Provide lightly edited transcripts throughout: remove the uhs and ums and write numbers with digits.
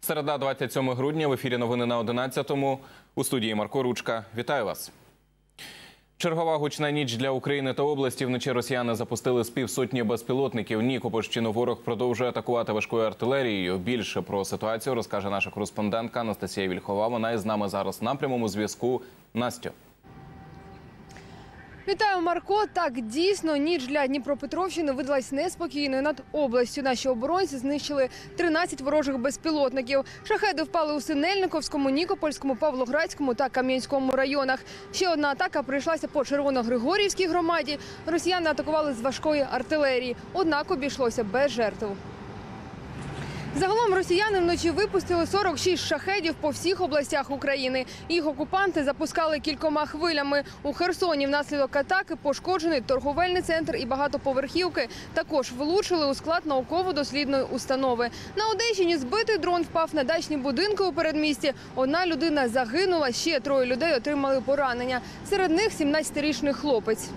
Середа, 27 грудня, в ефірі новини на 11-му. У студії Марко Ручка. Вітаю вас. Чергова гучна ніч для України та області. Вночі росіяни запустили з півсотні безпілотників. Нікопольщину ворог продовжує атакувати важкою артилерією. Більше про ситуацію розкаже наша кореспондентка Анастасія Вільхова. Вона із нами зараз на прямому зв'язку. Настю. Вітаю, Марко. Так, дійсно, ніч для Дніпропетровщини видалась неспокійною. Над областю наші оборонці знищили 13 ворожих безпілотників. Шахеди впали у Синельниковському, Нікопольському, Павлоградському та Кам'янському районах. Ще одна атака прийшлася по Червоногригорівській громаді. Росіяни атакували з важкої артилерії, однак обійшлося без жертв. Загалом росіяни вночі випустили 46 шахедів по всіх областях України. Їх окупанти запускали кількома хвилями. У Херсоні внаслідок атаки пошкоджений торговельний центр і багатоповерхівки. Також влучили у склад науково-дослідної установи. На Одещині збитий дрон впав на дачні будинки у передмісті. Одна людина загинула, ще 3 людей отримали поранення. Серед них 17-річний хлопець.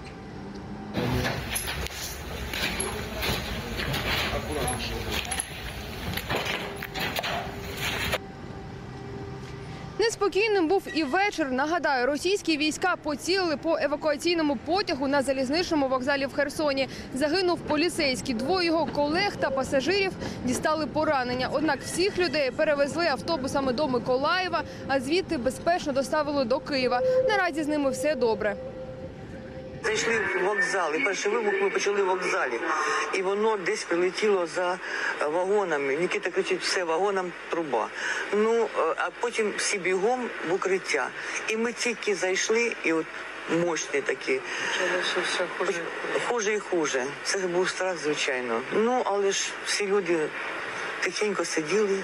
Неспокійним був і вечір. Нагадаю, російські війська поцілили по евакуаційному потягу на залізничному вокзалі в Херсоні. Загинув поліцейський. 2 його колег та пасажирів дістали поранення. Однак всіх людей перевезли автобусами до Миколаєва, а звідти безпечно доставили до Києва. Наразі з ними все добре. Зайшли в вокзал, і перший вибух ми почали в вокзалі. І воно десь прилетіло за вагонами. Нікіта кричить, все, вагонам труба. Ну, а потім всі бігом в укриття. І ми тільки зайшли, і от мощні такі. Все Хуже і хуже. Це був страх, звичайно. Ну, але ж всі люди тихенько сиділи.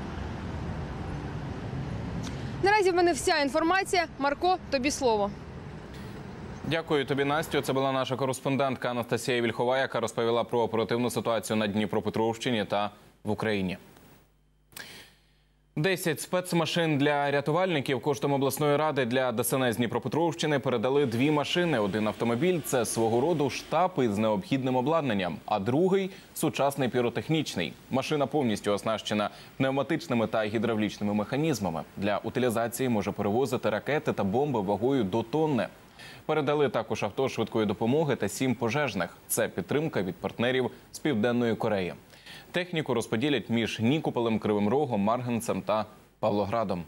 Наразі в мене вся інформація. Марко, тобі слово. Дякую тобі, Настю. Це була наша кореспондентка Анастасія Вільхова, яка розповіла про оперативну ситуацію на Дніпропетровщині та в Україні. 10 спецмашин для рятувальників коштом обласної ради для ДСНС Дніпропетровщини передали 2 машини. Один автомобіль – це свого роду штаб із необхідним обладнанням, а другий – сучасний піротехнічний. Машина повністю оснащена пневматичними та гідравлічними механізмами. Для утилізації може перевозити ракети та бомби вагою до тонни. Передали також авто швидкої допомоги та 7 пожежних. Це підтримка від партнерів з Південної Кореї. Техніку розподілять між Нікополем, Кривим Рогом, Марганцем та Павлоградом.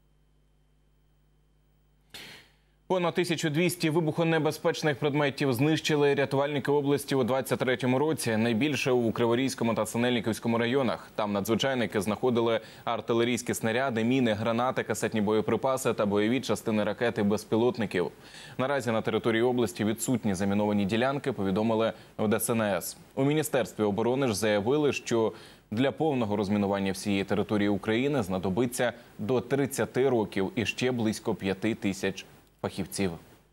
Понад 1200 вибухонебезпечних предметів знищили рятувальники області у 2023 році. Найбільше у Криворізькому та Синельниківському районах. Там надзвичайники знаходили артилерійські снаряди, міни, гранати, касетні боєприпаси та бойові частини ракет і безпілотників. Наразі на території області відсутні заміновані ділянки, повідомили в ДСНС. У Міністерстві оборони ж заявили, що для повного розмінування всієї території України знадобиться до 30 років і ще близько 5000 фахівців.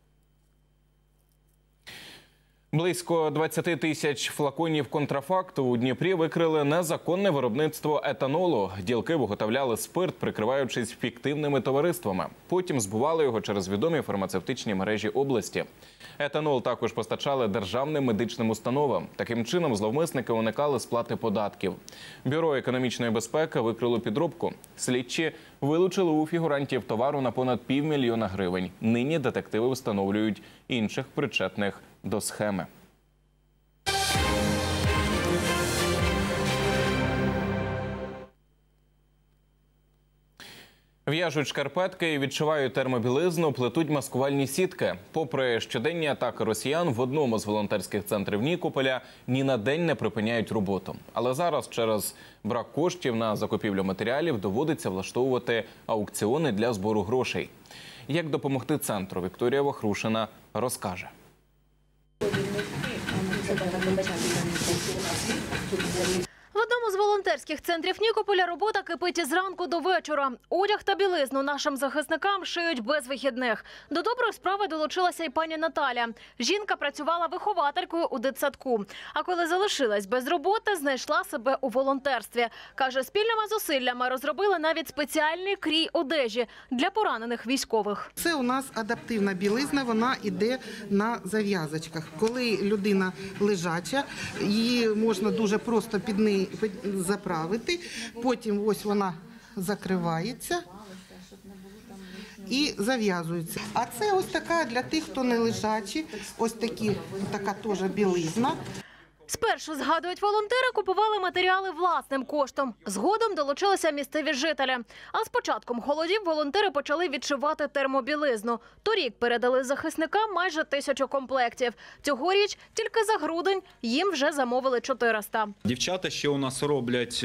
Близько 20 тисяч флаконів контрафакту у Дніпрі викрили незаконне виробництво етанолу. Ділки виготовляли спирт, прикриваючись фіктивними товариствами. Потім збували його через відомі фармацевтичні мережі області. Етанол також постачали державним медичним установам. Таким чином зловмисники уникали сплати податків. Бюро економічної безпеки викрило підробку. Слідчі вилучили у фігурантів товару на понад 500 000 гривень. Нині детективи встановлюють інших причетних до схеми. В'яжуть шкарпетки і відшивають термобілизну, плетуть маскувальні сітки. Попри щоденні атаки росіян, в одному з волонтерських центрів Нікополя ні на день не припиняють роботу. Але зараз через брак коштів на закупівлю матеріалів доводиться влаштовувати аукціони для збору грошей. Як допомогти центру, Вікторія Вахрушина розкаже. В одному з волонтерських центрів Нікополя робота кипить із ранку до вечора. Одяг та білизну нашим захисникам шиють без вихідних. До доброї справи долучилася і пані Наталя. Жінка працювала вихователькою у дитсадку. А коли залишилась без роботи, знайшла себе у волонтерстві. Каже, спільними зусиллями розробили навіть спеціальний крій одежі для поранених військових. Це у нас адаптивна білизна, вона йде на зав'язочках. Коли людина лежача, її можна дуже просто заправити. Потім ось вона закривається і зав'язується. А це ось така для тих, хто не лежачі, ось така теж білизна. Спершу, згадують волонтери, купували матеріали власним коштом. Згодом долучилися місцеві жителі. А з початком холодів волонтери почали відшивати термобілизну. Торік передали захисникам майже 1000 комплектів. Цьогоріч тільки за грудень їм вже замовили 400. Дівчата ще у нас роблять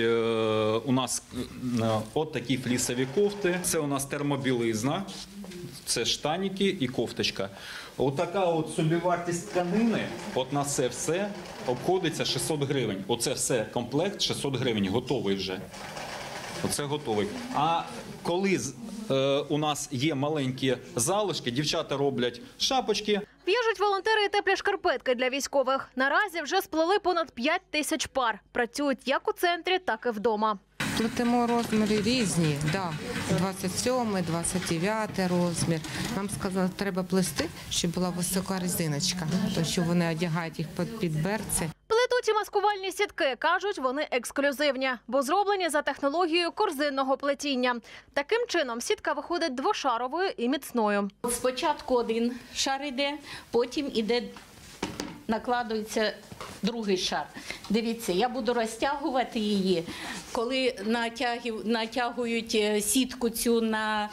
от такі флісові кофти. Це у нас термобілизна, це штаніки і кофточка. Отака от собівартість тканини, от на це все обходиться 600 гривень. Оце все комплект 600 гривень, готовий вже. Оце готовий. А коли у нас є маленькі залишки, дівчата роблять шапочки. В'яжуть волонтери і теплі шкарпетки для військових. Наразі вже сплели понад 5000 пар. Працюють як у центрі, так і вдома. Плетемо розміри різні, да. 27, 29 розмір. Нам сказали, треба плести, щоб була висока резиночка, тому що вони одягають їх під берці. Плетуть і маскувальні сітки. Кажуть, вони ексклюзивні, бо зроблені за технологією корзинного плетіння. Таким чином сітка виходить двошаровою і міцною. Спочатку один шар йде, потім накладується другий шар. Дивіться, я буду розтягувати її. Коли натягують сітку цю на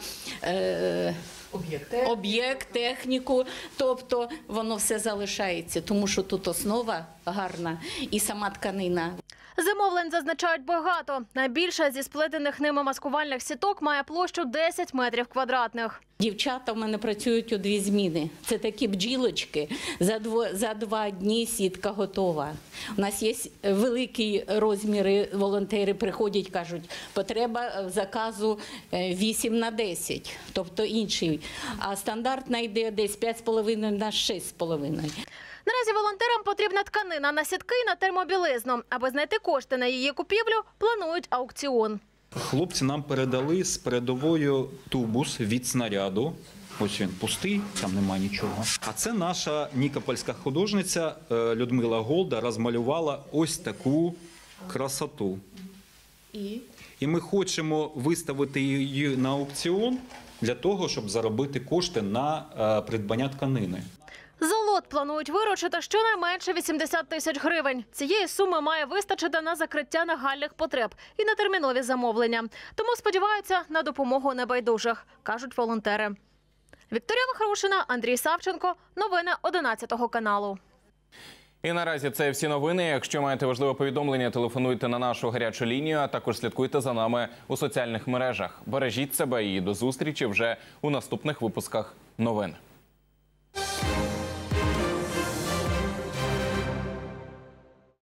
об'єкт, техніку, тобто воно все залишається, тому що тут основа гарна і сама тканина. Замовлень, зазначають, багато. Найбільша зі сплетених ними маскувальних сіток має площу 10 метрів квадратних. Дівчата в мене працюють у 2 зміни. Це такі бджілочки. За 2 дні сітка готова. У нас є великі розміри, волонтери приходять, кажуть, потреба заказу 8х10, тобто інший. А стандартна йде десь 5,5 на 6,5. Наразі волонтерам потрібна тканина на сітки і на термобілизну. Аби знайти кошти на її купівлю, планують аукціон. Хлопці нам передали з передовою тубус від снаряду. Ось він пустий, там немає нічого. А це наша нікопольська художниця Людмила Голда розмалювала ось таку красоту. І ми хочемо виставити її на аукціон для того, щоб заробити кошти на придбання тканини. За лот планують виручити щонайменше 80 тисяч гривень. Цієї суми має вистачити на закриття нагальних потреб і на термінові замовлення. Тому сподіваються на допомогу небайдужих, кажуть волонтери. Вікторія Вахрушина, Андрій Савченко. Новини 11 каналу. І наразі це всі новини. Якщо маєте важливе повідомлення, телефонуйте на нашу гарячу лінію, а також слідкуйте за нами у соціальних мережах. Бережіть себе і до зустрічі вже у наступних випусках новин.